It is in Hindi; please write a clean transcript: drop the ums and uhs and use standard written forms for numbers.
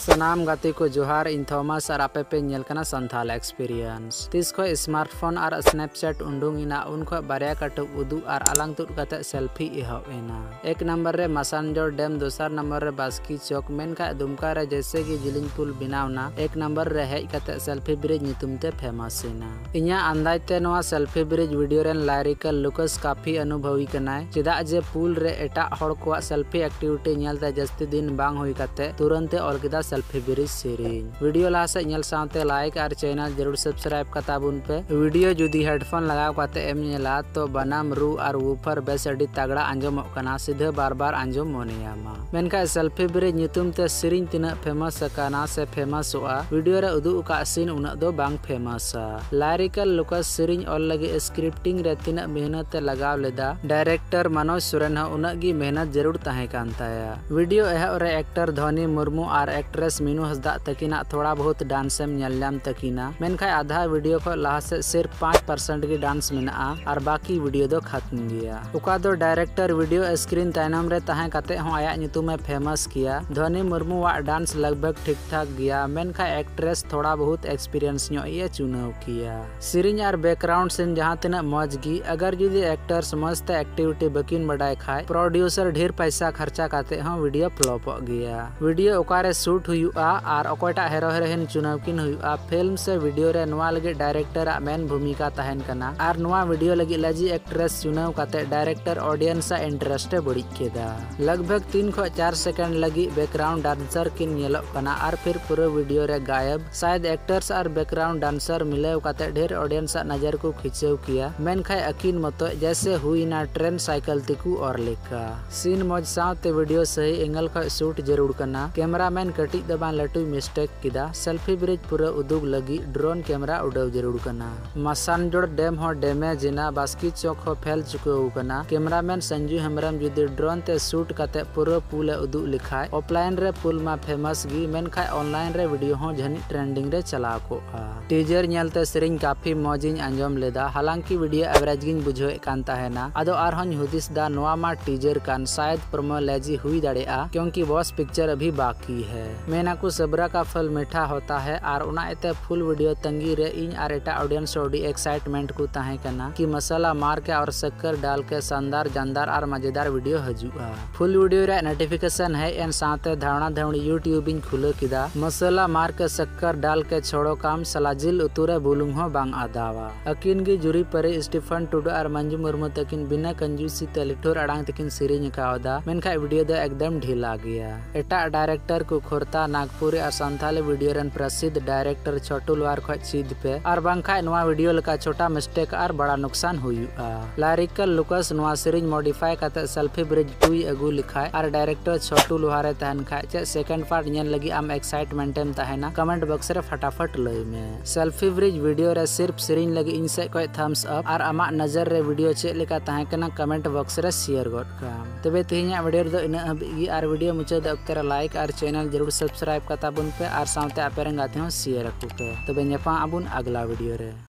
सनाम गाते को जोहार इन थॉमस और आपे पे नेलकना संथाल एक्सपीरियंस तीस को स्मार्टफोन और स्नैपचैट उंडुंगिना उनको बारिया कटुक उदू और अलंग तुद कते सेल्फी इहबेना। एक नंबर रे मसानजोर डैम, दूसर नंबर रे बास्की चौक, मेनखा दुमका रे जैसे कि जिलिंग पुल बनावना एक नंबर रे हेज कते सेल्फी ब्रिज नितुमते फेमस इना। इन्या अंदाजते नोआ सेल्फी ब्रिज वीडियो रेन लायरिकल लुकस काफी अनुभवी कनाय चेदा जे पुल रे एटा हड़ को सेल्फी एक्टिविटी नेलते जस्ती दिन बांग हुई कते तुरंते ऑल किदा सेल्फी ब्रिज सीरीन। वीडियो लाहा से नेल साथे लाइक और चैनल जरूर सब्सक्राइब कताबुन पे। वीडियो जुदी हेडफोन लगाव कते एम नेला तो बनाम रू और वूफर बेस अडी तगड़ा आंजमोग कना सीधे बार बार आंजम मोनेयामा। मेनका सेल्फी ब्रिज नितुम ते सीरीन तिना फेमस कना से फेमस होआ वीडियो रे उदु का सीन उना दो बांग फेमस लायरिकल लुकस सीरीन ऑल लगे स्क्रिप्टिंग रे तिना मेहनत लगाव लेदा डायरेक्टर मनोज सोरेन उना गी मेहनत जरूर ताहे कान ताया। वीडियो एह रे एक्टर धोनी मुर्मू और एक्ट्रेस मीनू हंसदा तकिना थोड़ा बहुत डांसम नेलम तकिना मेनखा आधा वीडियो को लाहा से सिर्फ 5% की डांस मेना और बाकी वीडियो दो खत्म गया। उका दो डायरेक्टर वीडियो स्क्रीन तायनम रे ताहे कते हो आया नितुमे फेमस किया। धोनी मुर्मू वा डांस लगभग ठीक ठाक गया। मेनखा एक्ट्रेस थोड़ा बहुत एक्सपीरियंस नो ये चुनाव किया। सीरीन और बैकग्राउंड सीन जहां तना मौज गी अगर जुदी एक्टर्स मस्त एक्टिविटी बकिन बडाय खाय प्रोड्यूसर ढेर पैसा खर्चा काते हो वीडियो फ्लॉप गया। वीडियो ओकारे शूट हुआ और अकोटा हेरो हेरोइन चुनाव किन हुआ फिल्म से वीडियो रे नवा लगे डायरेक्टर मेन भूमिका तहन कना और नवा वीडियो लगे लजी एक्ट्रेस चुनाव काते डायरेक्टर ऑडियंस इंटरेस्ट बड़ी केदा। लगभग 3 से 4 सेकंड लगी बैकग्राउंड डांसर किन नेलोग कना और फिर पूरे वीडियो रे गायब। शायद एक्टर्स और बैकग्राउंड डांसर मिलेव काते ढेर ऑडियंस नजर को खिंचाव किया। मेनखाय अकिन मतो जैसे हुई ना ट्रेन साइकिल तिकू और लेका सीन मौज सावते वीडियो सही एंगल का शूट जरूर कना। कैमरामैन कटी दबा लटू मिस्टेक किदा। सेल्फी ब्रिज पूरा उदुग लगी ड्रोन कैमरा उड़ाव जरूर कना। मसानजोड़ डैम हो डैमेज ना बास्की चौक हो फैल चुके कना। कैमरामैन संजू हेम्ब्रम जुदी ड्रोन ते शूट काते पूरा पुल उदुग लिखाय ऑफलाइन रे पुल मा फेमस गी मेनखाय ऑनलाइन रे वीडियो हो जनी ट्रेंडिंग रे चला को टीजर नेलते सेरिंग काफी मौजिन आंजम लेदा। हालांकि वीडियो एवरेज गिन बुझो कान ताहेना आदो आरहों हुदिस दा नोआ मा टीजर कान शायद प्रोमोलॉजी हुई दाड़ेआ क्योंकि बॉस पिक्चर अभी बाकी है। मेना को सबरा का फल मीठा होता है और उना एते फुल वीडियो तंगी रे इन और एटा ऑडियंस ओडी एक्साइटमेंट को ताहे कना कि मसाला मार के और शक्कर डाल के शानदार जानदार और मजेदार वीडियो हजुआ। फुल वीडियो रे नोटिफिकेशन है एन साथे धावना धावनी यूट्यूब इन खुले किदा मसाला मार के शक्कर डाल के छोड़ो काम सलाजिल उतुरे बुलुंग हो बांग आदावा। अकिन गी जुरी परे स्टीफन टुडू और मंजू मुर्मू तकिन बिना कंजूसी ते लिठोर अड़ांग तकिन सीरीन कावदा मेनखा वीडियो दो एकदम ढीला गया। एटा डायरेक्टर को खोरता नागपुरी और संथाली वीडियो रन प्रसिद्ध डायरेक्टर छोटू लवार खो चीद पे और बांखा नवा वीडियो लका छोटा मिस्टेक और बड़ा नुकसान हुआ। लायरिकल लुकस नवा सीरीज मॉडिफाई काते सेल्फी ब्रिज टुई अगू लिखाय और डायरेक्टर छोटू लुहारे तहन खाय चे सेकंड पार्ट नेल लगी आम एक्साइटमेंट एम तहना कमेंट बॉक्स रे फटाफट लय में। सेल्फी ब्रिज वीडियो रे सिर्फ सीरीन लगी इन से कोई थम्स अप और आमा नजर रे वीडियो चे लेका ताहे कना कमेंट बॉक्स रे शेयर गड का। तबे तेहिया वीडियो दो इन हबी और वीडियो मुचाद अक्तर लाइक और चैनल जरूर सब्सक्राइब कताबुन पे और साथे आपेरंग गाते हो शेयर रखो पे। तबे नेपा अबुन अगला वीडियो रे।